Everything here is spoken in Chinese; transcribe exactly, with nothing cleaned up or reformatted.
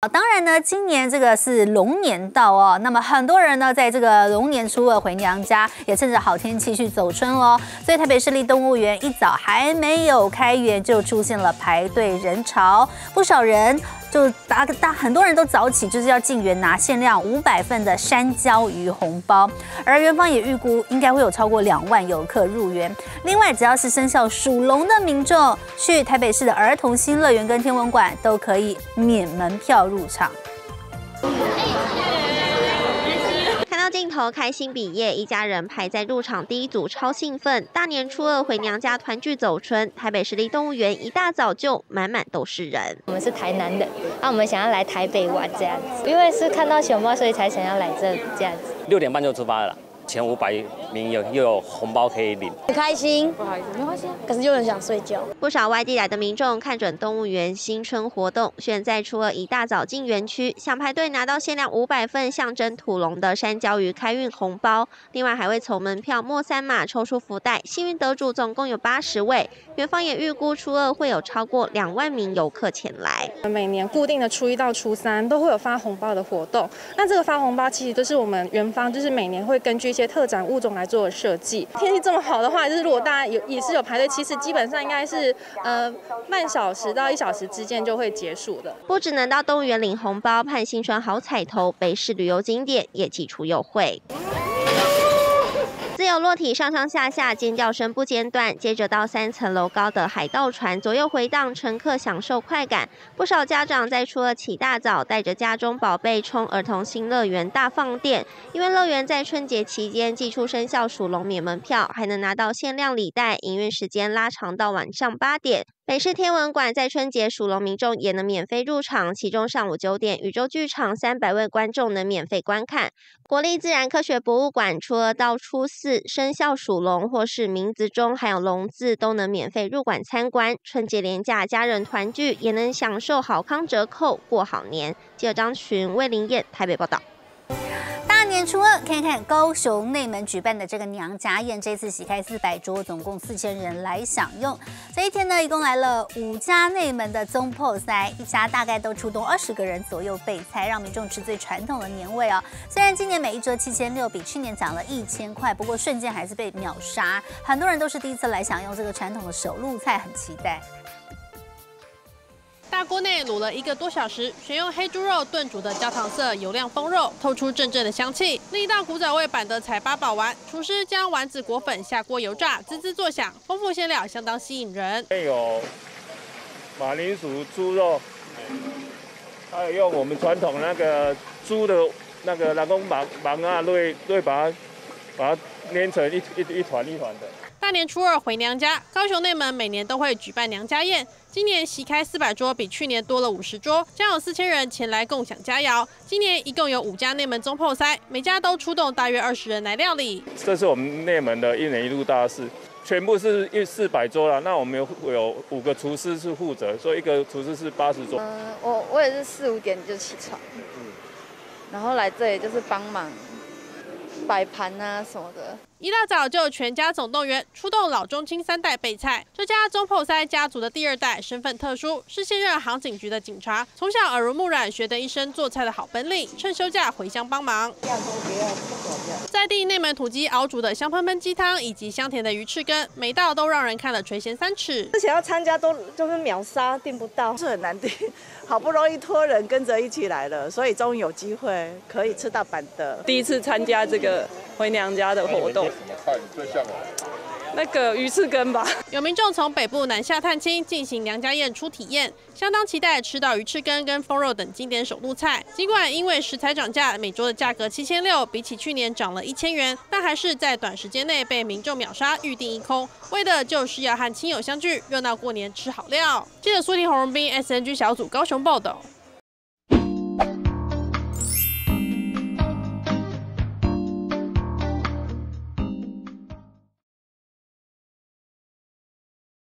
当然呢，今年这个是龙年到哦，那么很多人呢，在这个龙年初二回娘家，也趁着好天气去走春哦。所以台北市立动物园一早还没有开园，就出现了排队人潮，不少人就大大很多人都早起，就是要进园拿限量五百份的山椒鱼红包。而园方也预估应该会有超过两万游客入园。另外，只要是生肖属龙的民众，去台北市的儿童新乐园跟天文馆都可以免门票入场。 看到镜头开心比耶，一家人排在入场第一组超兴奋。大年初二回娘家团聚走春，台北市立动物园一大早就满满都是人。 我们是台南的，那、啊、我们想要来台北玩这样子，因为是看到熊猫，所以才想要来这这样子。 六点半就出发了。前五百名有又有红包可以领， 很开心。不好意思，没关系，可是有人想睡觉。 不少外地来的民众看准动物园新春活动，选在初二一大早进园区，想排队拿到限量五百份象征土龙的山椒鱼开运红包。另外还会从门票末三码抽出福袋，幸运得主总共有八十位。园方也预估初二会有超过两万名游客前来。 每年固定的初一到初三都会有发红包的活动，那这个发红包其实都是我们园方就是每年会根据一些特展物种来做设计。天气这么好的话，就是如果大家有也是有排队，其实基本上应该是呃半小时到一小时之间就会结束的。 不只能到动物园领红包，盼新春好彩头，北市旅游景点也祭出优惠。自由落体上上下下，尖叫声不间断。接着到三层楼高的海盗船左右回荡，乘客享受快感。不少家长在初二起大早，带着家中宝贝冲儿童新乐园大放电，因为乐园在春节期间寄出生肖属龙免门票，还能拿到限量礼袋，营运时间拉长到晚上八点。北市天文馆在春节属龙民众也能免费入场，其中上午九点宇宙剧场三百位观众能免费观看。国立自然科学博物馆初二到初四生肖属龙或是名字中含有龙字都能免费入馆参观。春节连假家人团聚也能享受好康折扣过好年。记者张群、魏林燕台北报道。 大年初二，看看高雄内门举办的这个娘家宴，这次席开四百桌，总共四千人来享用。这一天呢，一共来了五家内门的中破塞，一家大概都出动二十个人左右备菜，让民众吃最传统的年味哦。虽然今年每一桌七千六，比去年涨了一千块，不过瞬间还是被秒杀。很多人都是第一次来享用这个传统的手路菜，很期待。 大锅内卤了一个多小时，选用黑猪肉炖煮的焦糖色油亮风肉，透出阵阵的香气。另一道古早味版的彩八宝丸，厨师将丸子果粉下锅油炸，滋滋作响，丰富馅料相当吸引人。 有马铃薯、猪肉，还有用我们传统那个猪的那个人工芒芒啊类类把它把它捏成一一一团一团的。 大年初二回娘家，高雄内门每年都会举办娘家宴。今年席开四百桌，比去年多了五十桌，将有四千人前来共享佳肴。今年一共有五家内门中破塞，每家都出动大约二十人来料理。 这是我们内门的一年一度大事，全部是一四百桌了。那我们有有五个厨师是负责，所以一个厨师是八十桌。 嗯、呃，我我也是四五点就起床，嗯，然后来这里就是帮忙摆盘啊什么的。 一大早就全家总动员，出动老中青三代备菜。这家中破塞家族的第二代身份特殊，是现任航警局的警察，从小耳濡目染，学得一身做菜的好本领，趁休假回乡帮忙。在地内门土鸡熬煮的香喷喷鸡汤，以及香甜的鱼翅羹，每道都让人看了垂涎三尺。 之前要参加都就是秒杀，订不到，是很难订。好不容易托人跟着一起来了，所以终于有机会可以吃到板的。 第一次参加这个回娘家的活动。 什么菜最像我？ 那个鱼翅羹吧。 有民众从北部南下探亲，进行娘家宴初体验，相当期待吃到鱼翅羹跟风肉等经典手路菜。尽管因为食材涨价，每桌的价格七千六，比起去年涨了一千元，但还是在短时间内被民众秒杀，预订一空。为的就是要和亲友相聚，热闹过年吃好料。记者苏婷、洪荣斌 S N G 小组高雄报道。